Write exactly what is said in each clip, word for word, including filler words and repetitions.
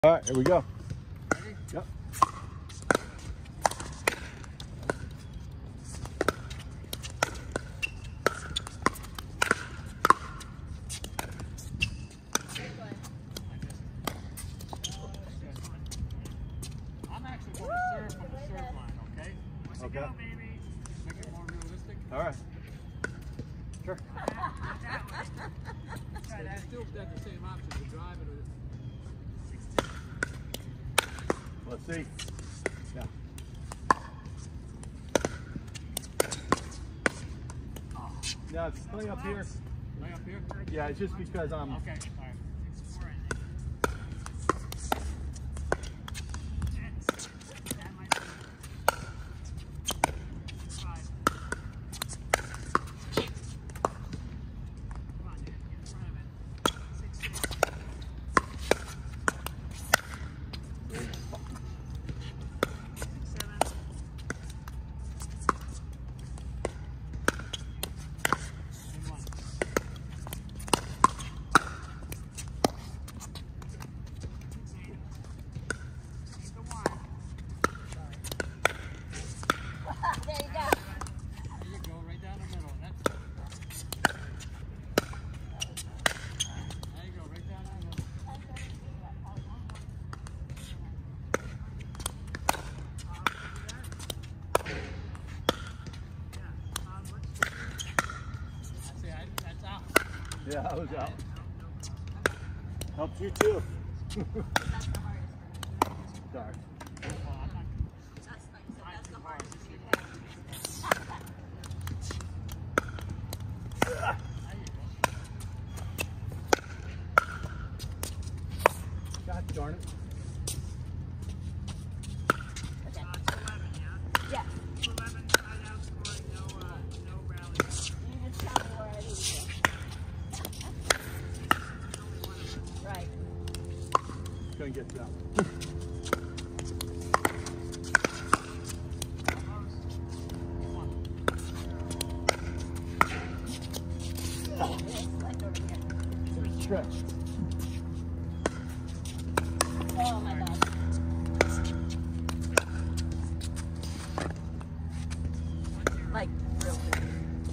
All right, here we go. Ready? Yep. I'm actually going to serve from the serve line, okay? Let's Okay. go, baby. Make it more realistic. All right. Sure. Try that. Still got the same option to drive it or. Let's see. Yeah. Yeah, it's playing up here. Lay up here? Yeah, it's just because I'm. Okay, all right. Yeah, I was out. Helps you too. Sorry. God darn it. Okay. Yeah. eleven side out scoring, no, uh, no rally. You just tell me where I need to go. Right. Gonna get that. Stretch. Oh my God. Like, real quick.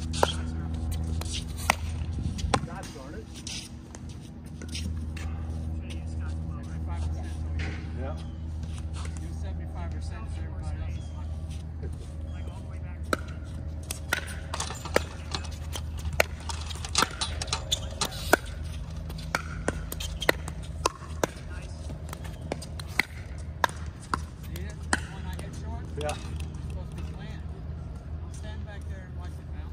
God darn it. seventy-five percent. Yeah. Do seventy-five percent for everybody else. Like all the way back. Nice. See it? When I get short, Yeah. it's supposed to be planned. I'll stand back there and watch it bounce.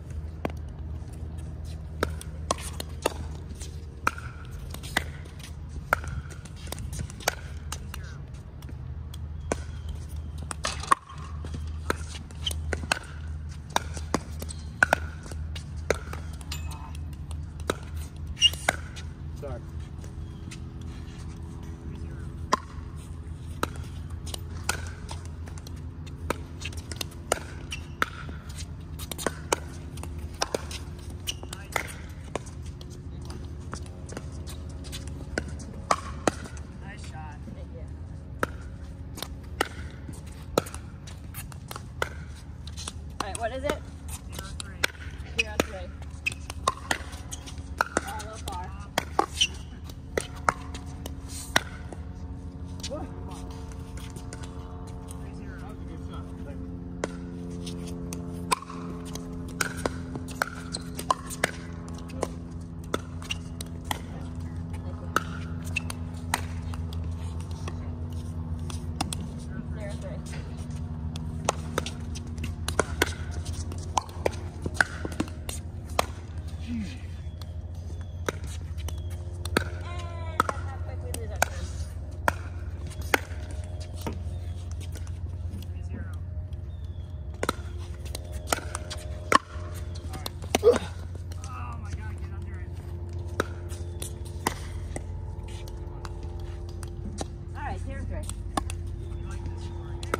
Sorry. Nice shot. Thank you. All right, what is it? Zero three. Zero three. Oh, a little far. What? Three zero. That was a good shot. Zero three. And that's how quick we lose our first. Three zero. Oh my God, get under it. All right, zero three. You like this score, yeah?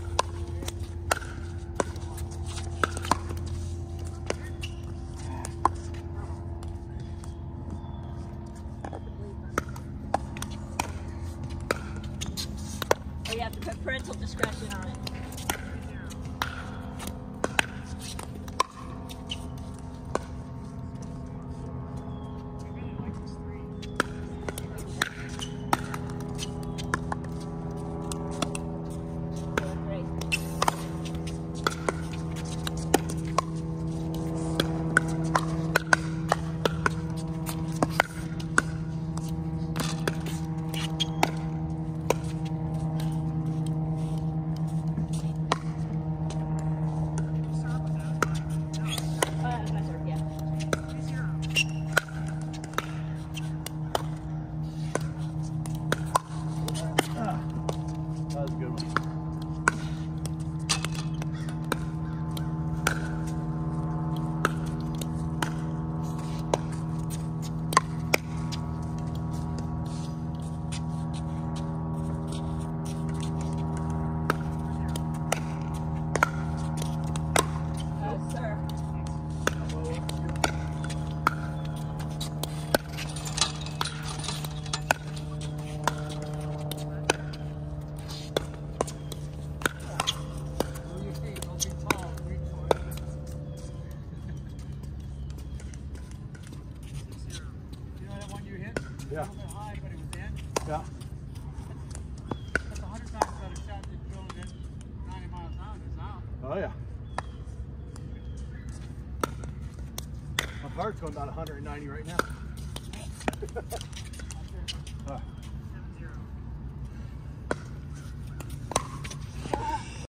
Or you have to put parental discretion on it. That was a good one. Yes, sir. Yeah. A little bit high, but it was in. Yeah. That's a hundred times better shot than drilling it ninety miles an hour. It's out. Oh yeah. My heart's going about one hundred ninety right now. All right.